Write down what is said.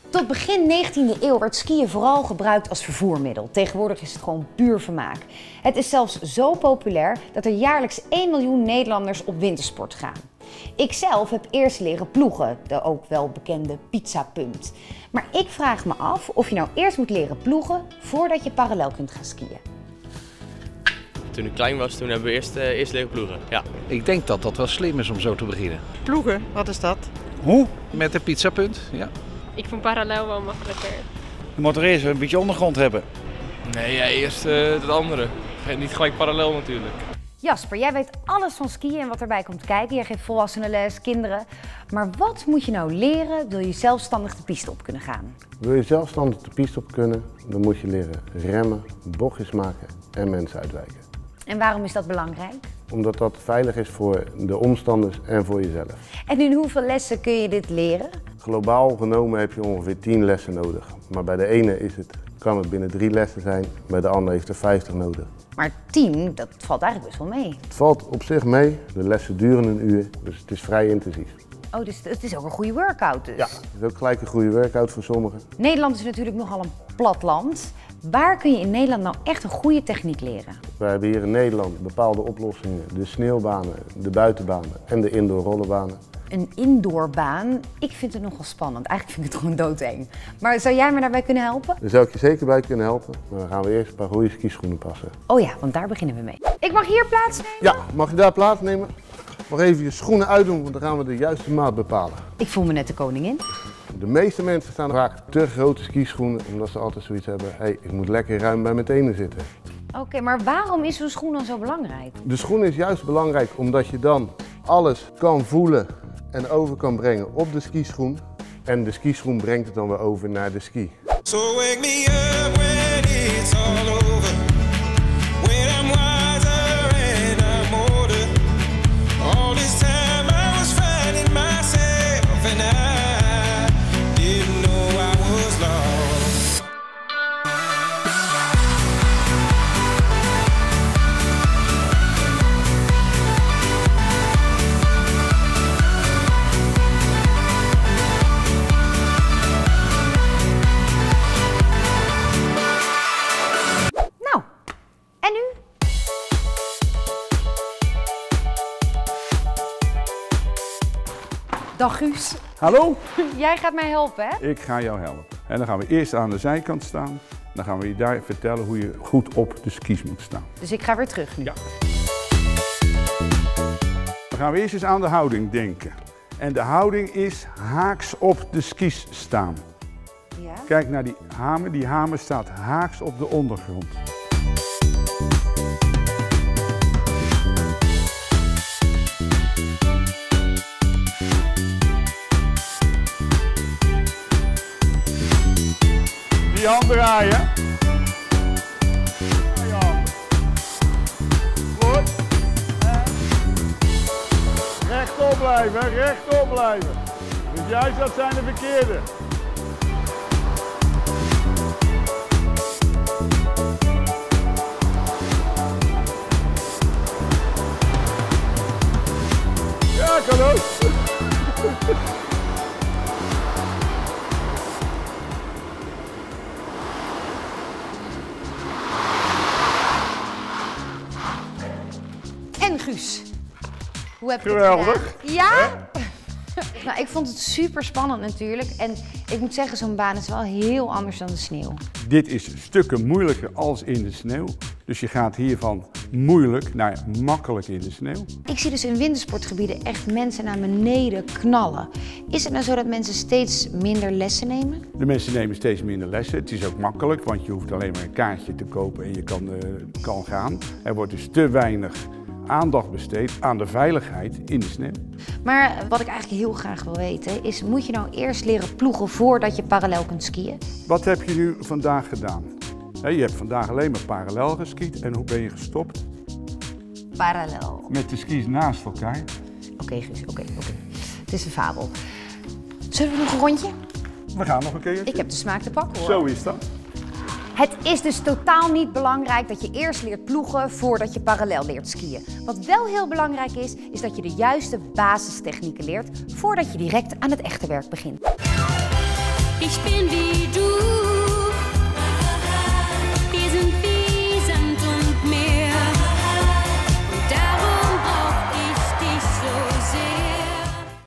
Tot begin 19e eeuw werd skiën vooral gebruikt als vervoermiddel. Tegenwoordig is het gewoon puur vermaak. Het is zelfs zo populair dat er jaarlijks 1 miljoen Nederlanders op wintersport gaan. Ikzelf heb eerst leren ploegen, de ook wel bekende pizzapunt. Maar ik vraag me af of je nou eerst moet leren ploegen voordat je parallel kunt gaan skiën. Toen ik klein was, toen hebben we eerst leren ploegen, ja. Ik denk dat dat wel slim is om zo te beginnen. Ploegen, wat is dat? Hoe? Met de pizzapunt, ja. Ik vond parallel wel makkelijker. Je moet er eerst een beetje ondergrond hebben. Nee, ja, eerst het andere. Niet gelijk parallel natuurlijk. Jasper, jij weet alles van skiën en wat erbij komt kijken. Jij geeft volwassenenles, kinderen. Maar wat moet je nou leren, wil je zelfstandig de piste op kunnen gaan? Wil je zelfstandig de piste op kunnen, dan moet je leren remmen, bochtjes maken en mensen uitwijken. En waarom is dat belangrijk? Omdat dat veilig is voor de omstanders en voor jezelf. En in hoeveel lessen kun je dit leren? Globaal genomen heb je ongeveer 10 lessen nodig. Maar bij de ene kan het binnen 3 lessen zijn, bij de ander heeft er 50 nodig. Maar 10, dat valt eigenlijk best wel mee. Het valt op zich mee, de lessen duren een uur, dus het is vrij intensief. Oh, dus het is ook een goede workout dus? Ja, het is ook gelijk een goede workout voor sommigen. Nederland is natuurlijk nogal een plat land. Waar kun je in Nederland nou echt een goede techniek leren? We hebben hier in Nederland bepaalde oplossingen. De sneeuwbanen, de buitenbanen en de indoor rollenbanen. Een indoorbaan, ik vind het nogal spannend. Eigenlijk vind ik het gewoon doodeng. Maar zou jij me daarbij kunnen helpen? Daar zou ik je zeker bij kunnen helpen. Maar dan gaan we eerst een paar goede skischoenen passen. Oh ja, want daar beginnen we mee. Ik mag hier plaatsnemen? Ja, mag je daar plaatsnemen? Mag even je schoenen uitdoen, want dan gaan we de juiste maat bepalen. Ik voel me net de koningin. De meeste mensen staan vaak te grote skischoenen, omdat ze altijd zoiets hebben. Ik moet lekker ruim bij mijn tenen zitten. Oké, maar waarom is zo'n schoen dan zo belangrijk? De schoen is juist belangrijk omdat je dan alles kan voelen en over kan brengen op de skischoen. En de skischoen brengt het dan weer over naar de ski. So wake me up when it's all over. When I'm wiser and I'm older. All this time I was finding myself and I didn't know I was lost. Nou, en nu? Dag Guus. Hallo? Jij gaat mij helpen, hè? Ik ga jou helpen. En dan gaan we eerst aan de zijkant staan. Dan gaan we je daar vertellen hoe je goed op de skis moet staan. Dus ik ga weer terug nu. Ja. Dan gaan we eerst eens aan de houding denken. En de houding is haaks op de skis staan. Ja? Kijk naar die hamer. Die hamer staat haaks op de ondergrond. Die hand draaien. Goed. Rechtop blijven, rechtop blijven. Dus juist dat zijn de verkeerde. Ja, kan ook. En Guus, hoe heb je Geweldig. het gedaan? Ja? Nou, ik vond het super spannend natuurlijk. En ik moet zeggen, zo'n baan is wel heel anders dan de sneeuw. Dit is stukken moeilijker als in de sneeuw. Dus je gaat hier van moeilijk naar makkelijk in de sneeuw. Ik zie dus in wintersportgebieden echt mensen naar beneden knallen. Is het nou zo dat mensen steeds minder lessen nemen? De mensen nemen steeds minder lessen. Het is ook makkelijk, want je hoeft alleen maar een kaartje te kopen en je kan gaan. Er wordt dus te weinig aandacht besteed aan de veiligheid in de sneeuw. Maar wat ik eigenlijk heel graag wil weten is, moet je nou eerst leren ploegen voordat je parallel kunt skiën? Wat heb je nu vandaag gedaan? Je hebt vandaag alleen maar parallel geskiet en hoe ben je gestopt? Parallel. Met de skis naast elkaar. Oké, Guus, oké. Het is een fabel. Zullen we nog een rondje? We gaan nog een keer. Ik heb de smaak te pakken, hoor. Zo is dat. Het is dus totaal niet belangrijk dat je eerst leert ploegen voordat je parallel leert skiën. Wat wel heel belangrijk is dat je de juiste basistechnieken leert voordat je direct aan het echte werk begint. Ich bin wie